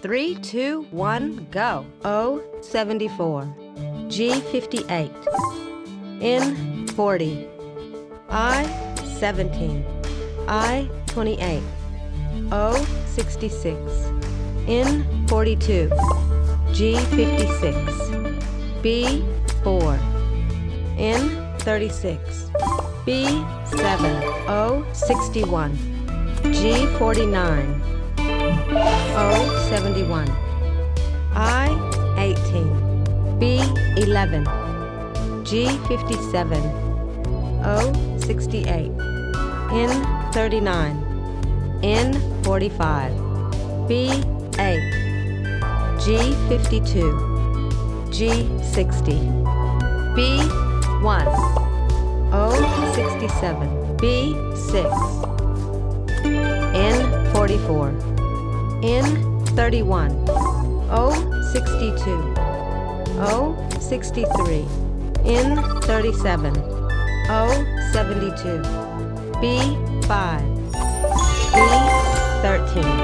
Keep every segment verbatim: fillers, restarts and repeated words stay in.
Three, two, one, go. O seventy-four. G fifty-eight. N forty. I seventeen. I twenty-eight. O sixty-six. N forty-two. G fifty-six. B four. N thirty-six. B seven. O sixty-one. G forty-nine. O seventy-one. I eighteen. B eleven. G fifty-seven. O sixty-eight. N thirty-nine. N forty-five. B eight. G fifty-two. G sixty. B one. O sixty-seven. B six. N forty-four. N thirty-one. O sixty-two. O sixty-three. N thirty-seven. O seventy-two. B five. B thirteen.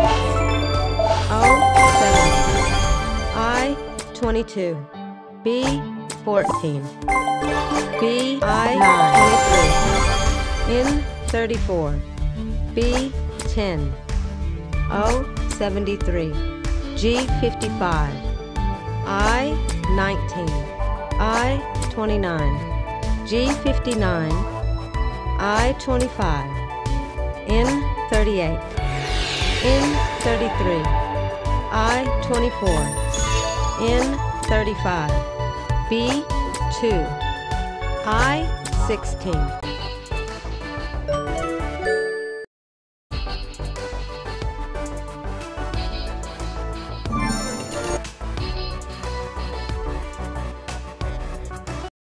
O seven. I twenty-two. B fourteen. B I twenty-three. N thirty-four. B ten. O seventy-three. G fifty-five. I nineteen. I twenty-nine. G fifty-nine. I twenty-five. N thirty-eight. N thirty-three. I twenty-four. N thirty-five. B two. I sixteen.